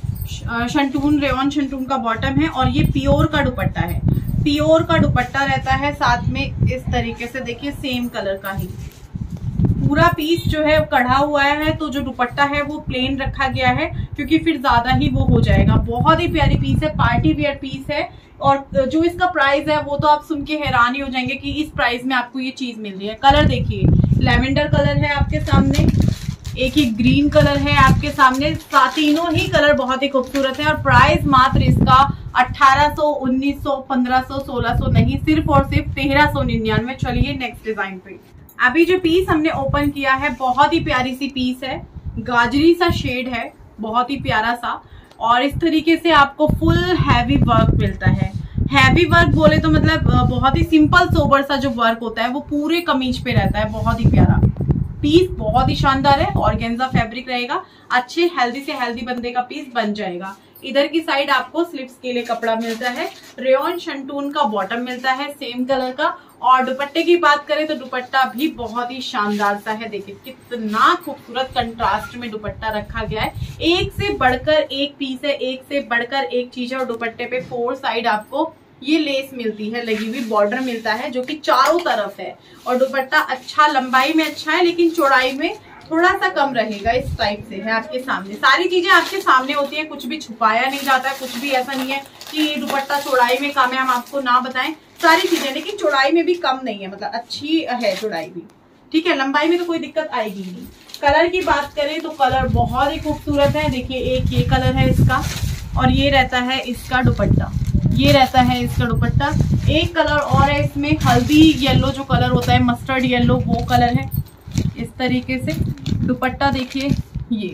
शंटून, रेयॉन शंटून का बॉटम है और ये प्योर का दुपट्टा है, प्योर का दुपट्टा रहता है। साथ में इस तरीके से देखिए सेम कलर का ही पूरा पीस जो है कढ़ा हुआ है, तो जो दुपट्टा है वो प्लेन रखा गया है क्योंकि फिर ज्यादा ही वो हो जाएगा। बहुत ही प्यारी पीस है, पार्टी वेयर पीस है। और जो इसका प्राइस है वो तो आप सुन के हैरान ही हो जाएंगे कि इस प्राइस में आपको ये चीज मिल रही है। कलर देखिए, लेवेंडर कलर है आपके सामने, एक ही ग्रीन कलर है आपके सामने। तीनों ही कलर बहुत ही खूबसूरत है और प्राइस मात्र इसका अठारह सौ, उन्नीस सौ, पंद्रह सौ, सोलह सौ नहीं, सिर्फ और सिर्फ तेरह सौ निन्यानवे। चलिए नेक्स्ट डिजाइन पे। अभी जो पीस हमने ओपन किया है बहुत ही प्यारी सी पीस है, गाजरी सा शेड है, बहुत ही प्यारा सा। और इस तरीके से आपको फुल हैवी वर्क मिलता है। हैवी वर्क बोले तो मतलब बहुत ही सिंपल सोबर सा जो वर्क होता है वो पूरे कमीज पे रहता है। बहुत ही प्यारा पीस, बहुत ही शानदार है। ऑर्गेन्जा फैब्रिक रहेगा, अच्छे हेल्दी से हेल्दी बंदे का पीस बन जाएगा। इधर की साइड आपको स्लीव्स के लिए कपड़ा मिलता है, रेयॉन शंटून का बॉटम मिलता है सेम कलर का। और दुपट्टे की बात करें तो दुपट्टा भी बहुत ही शानदार सा है। देखिए कितना खूबसूरत कंट्रास्ट में दुपट्टा रखा गया है। एक से बढ़कर एक पीस है, एक से बढ़कर एक चीज है। और दुपट्टे पे फोर साइड आपको ये लेस मिलती है, लगी हुई बॉर्डर मिलता है जो कि चारों तरफ है। और दुपट्टा अच्छा लंबाई में अच्छा है लेकिन चौड़ाई में थोड़ा सा कम रहेगा, इस टाइप से है आपके सामने। सारी चीजें आपके सामने होती है, कुछ भी छुपाया नहीं जाता है, कुछ भी ऐसा नहीं है कि दुपट्टा चौड़ाई में कम है हम आपको ना बताएं। सारी चीजें, लेकिन चौड़ाई में भी कम नहीं है, मतलब अच्छी है चौड़ाई भी, ठीक है। लंबाई में तो कोई दिक्कत आएगी नहीं। कलर की बात करें तो कलर बहुत ही खूबसूरत है। देखिए एक ये कलर है इसका और ये रहता है इसका दुपट्टा, ये रहता है इसका दुपट्टा। एक कलर और है इसमें, हल्दी येलो जो कलर होता है, मस्टर्ड येलो, वो कलर है। इस तरीके से दुपट्टा देखिए। ये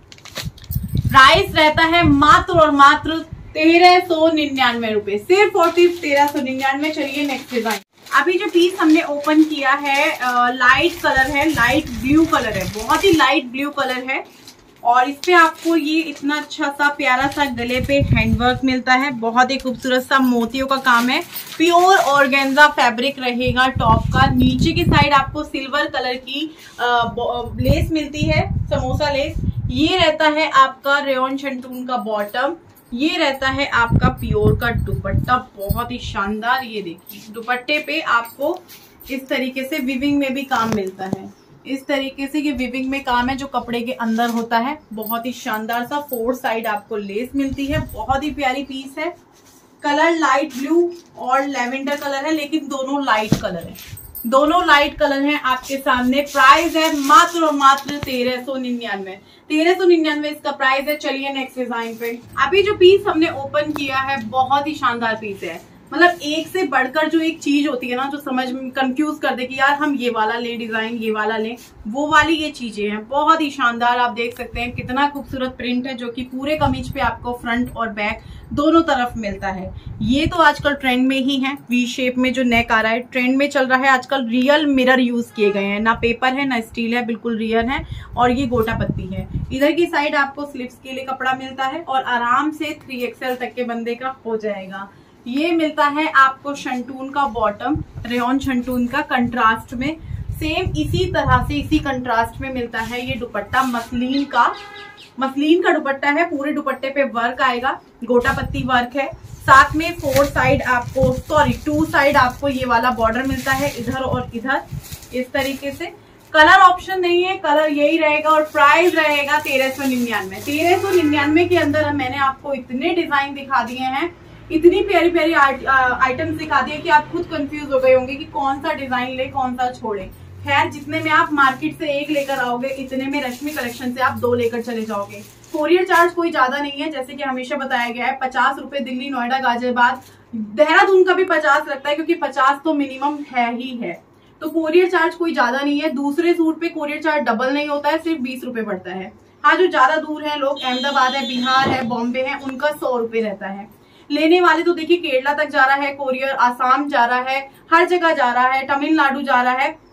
प्राइस रहता है मात्र और मात्र तेरह सौ निन्यानवे रुपए, सिर्फ और सिर्फ तेरह सौ निन्यानवे। चलिए नेक्स्ट डिजाइन। अभी जो पीस हमने ओपन किया है आ, लाइट कलर है, लाइट ब्लू कलर है, बहुत ही लाइट ब्लू कलर है। और इस पे आपको ये इतना अच्छा सा प्यारा सा गले पे हैंडवर्क मिलता है, बहुत ही खूबसूरत सा मोतियों का काम है। प्योर ऑर्गेन्जा फैब्रिक रहेगा टॉप का। नीचे की साइड आपको सिल्वर कलर की आ, लेस मिलती है, समोसा लेस। ये रहता है आपका रेयॉन शंटून का बॉटम, ये रहता है आपका प्योर का दुपट्टा, बहुत ही शानदार। ये देखिए दुपट्टे पे आपको इस तरीके से विविंग में भी काम मिलता है, इस तरीके से ये विविंग में काम है जो कपड़े के अंदर होता है। बहुत ही शानदार सा फोर साइड आपको लेस मिलती है, बहुत ही प्यारी पीस है। कलर लाइट ब्लू और लेवेंडर कलर है, लेकिन दोनों लाइट कलर है, दोनों लाइट कलर हैं आपके सामने। प्राइस है मात्र और मात्र तेरह सौ निन्यानवे, तेरह सौ निन्यानवे इसका प्राइस है। चलिए नेक्स्ट डिजाइन पे। अभी जो पीस हमने ओपन किया है बहुत ही शानदार पीस है, मतलब एक से बढ़कर जो एक चीज होती है ना जो समझ में कंफ्यूज कर दे कि यार हम ये वाला ले डिजाइन, ये वाला ले, वो वाली ये चीजें हैं। बहुत ही शानदार, आप देख सकते हैं कितना खूबसूरत प्रिंट है जो कि पूरे कमीज पे आपको फ्रंट और बैक दोनों तरफ मिलता है। ये तो आजकल ट्रेंड में ही है, वी शेप में जो नेक आ रहा है ट्रेंड में चल रहा है आजकल। रियल मिरर यूज किए गए हैं, ना पेपर है ना स्टील है, बिल्कुल रियल है। और ये गोटा पत्ती है। इधर की साइड आपको स्लीव्स के लिए कपड़ा मिलता है और आराम से थ्री एक्सएल तक के बंदे का हो जाएगा। ये मिलता है आपको शंटून का बॉटम, रेयॉन शंटून का कंट्रास्ट में, सेम इसी तरह से इसी कंट्रास्ट में मिलता है। ये दुपट्टा मसलिन का, मसलिन का दुपट्टा है, पूरे दुपट्टे पे वर्क आएगा, गोटा पत्ती वर्क है। साथ में फोर साइड आपको, सॉरी टू साइड आपको ये वाला बॉर्डर मिलता है, इधर और इधर, इस तरीके से। कलर ऑप्शन नहीं है, कलर यही रहेगा और प्राइस रहेगा तेरह सौ निन्यानवे। तेरह सौ निन्यानवे के अंदर मैंने आपको इतने डिजाइन दिखा दिए हैं, इतनी प्यारी प्यारी आइटम्स दिखा दिए कि आप खुद कंफ्यूज हो गए होंगे कि कौन सा डिजाइन ले कौन सा छोड़े। खैर जितने में आप मार्केट से एक लेकर आओगे, इतने में रश्मि कलेक्शन से आप दो लेकर चले जाओगे। कोरियर चार्ज कोई ज्यादा नहीं है, जैसे कि हमेशा बताया गया है, पचास रुपए दिल्ली, नोएडा, गाजियाबाद, देहरादून का भी पचास लगता है क्योंकि पचास तो मिनिमम है ही है। तो कोरियर चार्ज कोई ज्यादा नहीं है। दूसरे सूट पे कोरियर चार्ज डबल नहीं होता है, सिर्फ बीस रुपए पड़ता है। हाँ, जो ज्यादा दूर है लोग, अहमदाबाद है, बिहार है, बॉम्बे है, उनका सौ रुपए रहता है। लेने वाले तो देखिए केरला तक जा रहा है कोरियर, आसाम जा रहा है, हर जगह जा रहा है, तमिलनाडु जा रहा है,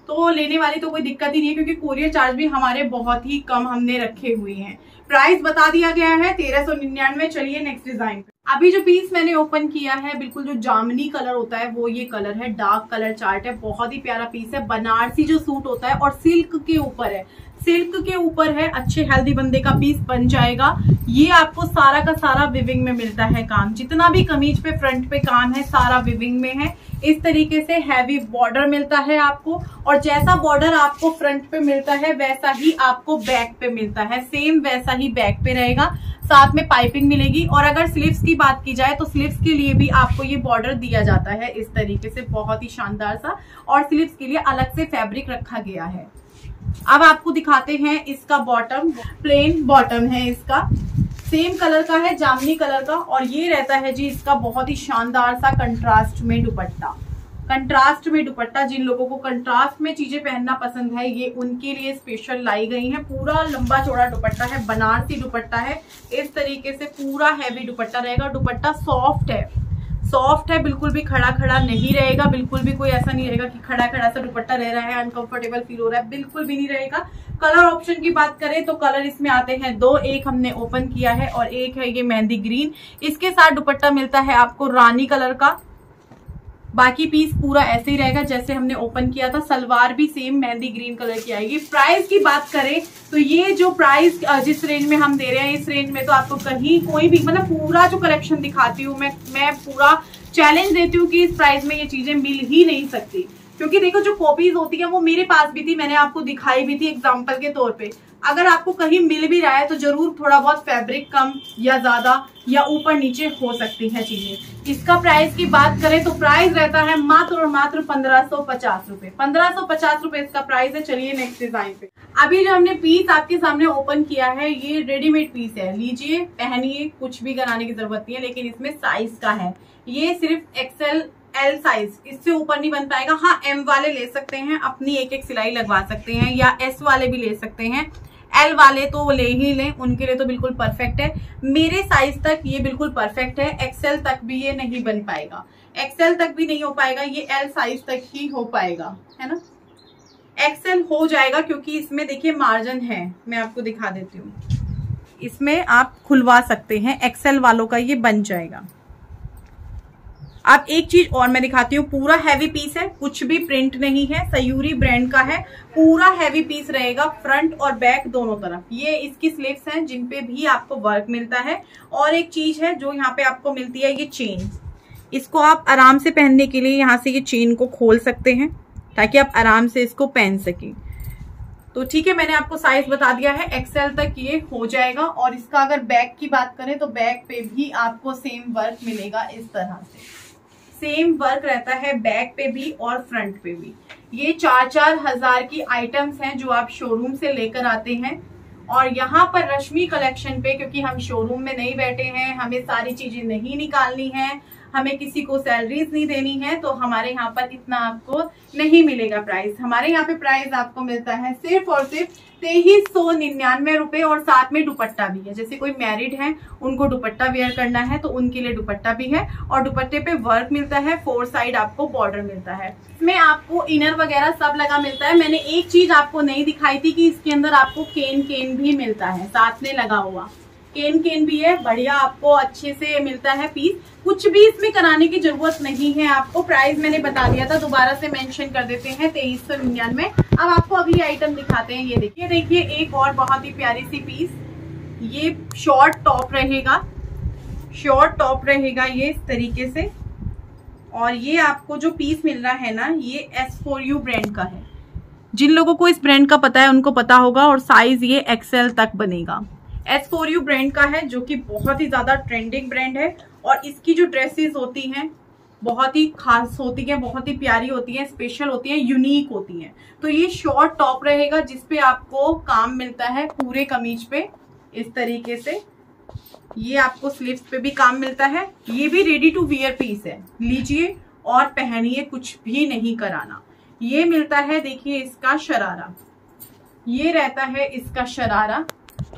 तो लेने वाली तो कोई दिक्कत ही नहीं है, क्योंकि कोरियर चार्ज भी हमारे बहुत ही कम हमने रखे हुए हैं। प्राइस बता दिया गया है तेरह सौ निन्यानवे। चलिए नेक्स्ट डिजाइन पे। अभी जो पीस मैंने ओपन किया है, बिल्कुल जो जामनी कलर होता है वो ये कलर है, डार्क कलर चार्ट है, बहुत ही प्यारा पीस है। बनारसी जो सूट होता है और सिल्क के ऊपर है, सिल्क के ऊपर है, अच्छे हेल्दी बंदे का पीस बन जाएगा। ये आपको सारा का सारा विविंग में मिलता है काम, जितना भी कमीज पे फ्रंट पे काम है सारा विविंग में है। इस तरीके से हैवी बॉर्डर मिलता है आपको, और जैसा बॉर्डर आपको फ्रंट पे मिलता है वैसा ही आपको बैक पे मिलता है, सेम वैसा ही बैक पे रहेगा। साथ में पाइपिंग मिलेगी। और अगर स्लीव्स की बात की जाए तो स्लीव्स के लिए भी आपको ये बॉर्डर दिया जाता है इस तरीके से, बहुत ही शानदार सा, और स्लीव्स के लिए अलग से फैब्रिक रखा गया है। अब आपको दिखाते हैं इसका बॉटम। प्लेन बॉटम है इसका, सेम कलर का है, जामनी कलर का, और ये रहता है जी इसका बहुत ही शानदार सा कंट्रास्ट में दुपट्टा। कंट्रास्ट में दुपट्टा, जिन लोगों को कंट्रास्ट में चीजें पहनना पसंद है ये उनके लिए स्पेशल लाई गई है। पूरा लंबा चौड़ा दुपट्टा है, बनारसी दुपट्टा है, इस तरीके से पूरा हैवी दुपट्टा रहेगा। दुपट्टा सॉफ्ट है, सॉफ्ट है, बिल्कुल भी खड़ा खड़ा नहीं रहेगा, बिल्कुल भी कोई ऐसा नहीं रहेगा कि खड़ा खड़ा सा दुपट्टा रह रहा है, अनकंफर्टेबल फील हो रहा है, बिल्कुल भी नहीं रहेगा। कलर ऑप्शन की बात करें तो कलर इसमें आते हैं दो, एक हमने ओपन किया है और एक है ये मेहंदी ग्रीन। इसके साथ दुपट्टा मिलता है आपको रानी कलर का। बाकी पीस पूरा ऐसे ही रहेगा जैसे हमने ओपन किया था। सलवार भी सेम मेहंदी ग्रीन कलर की आएगी। प्राइस की बात करें तो ये जो प्राइस जिस रेंज में हम दे रहे हैं, इस रेंज में तो आपको कहीं कोई भी, मतलब पूरा जो कलेक्शन दिखाती हूँ मैं मैं पूरा चैलेंज देती हूँ कि इस प्राइस में ये चीजें मिल ही नहीं सकती। क्योंकि देखो जो कॉपीज होती है वो मेरे पास भी थी, मैंने आपको दिखाई भी थी एग्जाम्पल के तौर पे। अगर आपको कहीं मिल भी रहा है तो जरूर थोड़ा बहुत फैब्रिक कम या ज्यादा या ऊपर नीचे हो सकती है चीजें। इसका प्राइस की बात करें तो प्राइस रहता है मात्र और मात्र पंद्रह सौ पचास रुपए। पंद्रह सौ पचास रुपए इसका प्राइस है। चलिए नेक्स्ट डिजाइन पे। अभी जो हमने पीस आपके सामने ओपन किया है ये रेडीमेड पीस है, लीजिए पहनिए, कुछ भी कराने की जरूरत नहीं है, लेकिन इसमें साइज का है। ये सिर्फ एक्सएल एल साइज, इससे ऊपर नहीं बन पाएगा। हाँ, एम वाले ले सकते हैं, अपनी एक एक सिलाई लगवा सकते हैं, या एस वाले भी ले सकते हैं। एल वाले तो ले ही लें, उनके लिए तो बिल्कुल परफेक्ट है। मेरे साइज तक ये बिल्कुल परफेक्ट है, एक्सएल तक भी ये नहीं बन पाएगा, एक्सएल तक भी नहीं हो पाएगा, ये एल साइज तक ही हो पाएगा, है ना। एक्सएल हो जाएगा क्योंकि इसमें देखिए मार्जिन है, मैं आपको दिखा देती हूँ, इसमें आप खुलवा सकते हैं, एक्सएल वालों का ये बन जाएगा। अब एक चीज और मैं दिखाती हूँ, पूरा हैवी पीस है, कुछ भी प्रिंट नहीं है, सयूरी ब्रांड का है, पूरा हैवी पीस रहेगा फ्रंट और बैक दोनों तरफ। ये इसकी स्लीव्स हैं जिन पे भी आपको वर्क मिलता है। और एक चीज है जो यहाँ पे आपको मिलती है, ये चेन, इसको आप आराम से पहनने के लिए यहाँ से ये चेन को खोल सकते हैं ताकि आप आराम से इसको पहन सकें। तो ठीक है, मैंने आपको साइज बता दिया है, एक्सएल तक ये हो जाएगा। और इसका अगर बैक की बात करें तो बैक पे भी आपको सेम वर्क मिलेगा, इस तरह से सेम वर्क रहता है बैक पे भी और फ्रंट पे भी। ये चार चार हजार की आइटम्स हैं जो आप शोरूम से लेकर आते हैं। और यहाँ पर रश्मि कलेक्शन पे, क्योंकि हम शोरूम में नहीं बैठे हैं, हमें सारी चीजें नहीं निकालनी है, हमें किसी को सैलरीज नहीं देनी है, तो हमारे यहाँ पर इतना आपको नहीं मिलेगा प्राइस। हमारे यहाँ पे प्राइस आपको मिलता है सिर्फ और सिर्फ तेईस सौ निन्यानवे रुपए, और साथ में दुपट्टा भी है। जैसे कोई मैरिड है, उनको दुपट्टा वेयर करना है तो उनके लिए दुपट्टा भी है, और दुपट्टे पे वर्क मिलता है, फोर साइड आपको बॉर्डर मिलता है। इसमें आपको इनर वगैरह सब लगा मिलता है। मैंने एक चीज आपको नहीं दिखाई थी कि इसके अंदर आपको केन केन भी मिलता है, साथ में लगा हुआ केन केन भी है, बढ़िया आपको अच्छे से मिलता है पीस। कुछ भी इसमें कराने की जरूरत नहीं है आपको। प्राइस मैंने बता दिया था, दोबारा से मेंशन कर देते हैं, तेईस सौ निन्यानवे। अब आपको अगली आइटम दिखाते हैं। ये देखिए देखिए एक और बहुत ही प्यारी सी पीस, ये शॉर्ट टॉप रहेगा, शॉर्ट टॉप रहेगा ये इस तरीके से। और ये आपको जो पीस मिल रहा है ना, ये एस फोर यू ब्रांड का है। जिन लोगों को इस ब्रांड का पता है उनको पता होगा, और साइज ये एक्सएल तक बनेगा। एस फोर यू ब्रांड का है, जो कि बहुत ही ज्यादा ट्रेंडिंग ब्रांड है। और इसकी जो ड्रेसेस होती हैं बहुत ही खास होती हैं, बहुत ही प्यारी होती हैं, स्पेशल होती हैं, यूनिक होती हैं। तो ये शॉर्ट टॉप रहेगा जिसपे आपको काम मिलता है पूरे कमीज पे इस तरीके से। ये आपको स्लीव्स पे भी काम मिलता है। ये भी रेडी टू वियर पीस है, लीजिए और पहनिए, कुछ भी नहीं कराना। ये मिलता है, देखिए इसका शरारा, ये रहता है इसका शरारा,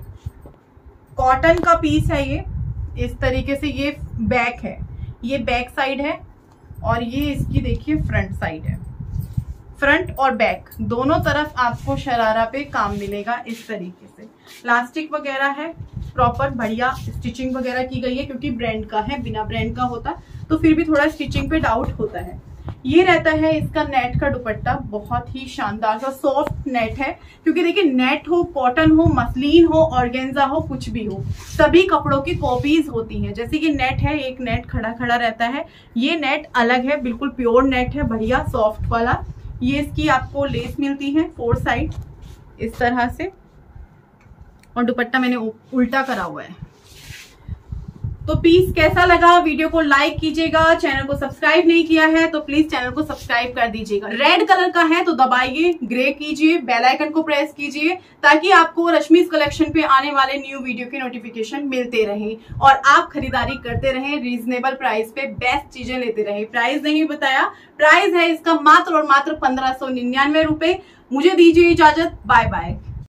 कॉटन का पीस है ये इस तरीके से। ये बैक है, ये बैक साइड है, और ये इसकी देखिए फ्रंट साइड है। फ्रंट और बैक दोनों तरफ आपको शरारा पे काम मिलेगा इस तरीके से। प्लास्टिक वगैरह है, प्रॉपर बढ़िया स्टिचिंग वगैरह की गई है, क्योंकि ब्रांड का है, बिना ब्रांड का होता तो फिर भी थोड़ा स्टिचिंग पे डाउट होता है। ये रहता है इसका नेट का दुपट्टा, बहुत ही शानदार सा सॉफ्ट नेट है, क्योंकि देखिए नेट हो, कॉटन हो, मसलिन हो, ऑर्गेन्जा हो, कुछ भी हो, सभी कपड़ों की कॉपीज होती हैं। जैसे कि नेट है, एक नेट खड़ा खड़ा रहता है, ये नेट अलग है, बिल्कुल प्योर नेट है, बढ़िया सॉफ्ट वाला। ये इसकी आपको लेस मिलती है फोर साइड इस तरह से, और दुपट्टा मैंने उल्टा करा हुआ है। तो पीस कैसा लगा, वीडियो को लाइक कीजिएगा, चैनल को सब्सक्राइब नहीं किया है तो प्लीज चैनल को सब्सक्राइब कर दीजिएगा। रेड कलर का है तो दबाइए, ग्रे कीजिए, बेल आइकन को प्रेस कीजिए, ताकि आपको रश्मिस कलेक्शन पे आने वाले न्यू वीडियो के नोटिफिकेशन मिलते रहें और आप खरीदारी करते रहें, रीजनेबल प्राइस पे बेस्ट चीजें लेते रहें। प्राइस नहीं बताया, प्राइस है इसका मात्र और मात्र पंद्रह सौ निन्यानवे रुपए। मुझे दीजिए इजाजत, बाय बाय।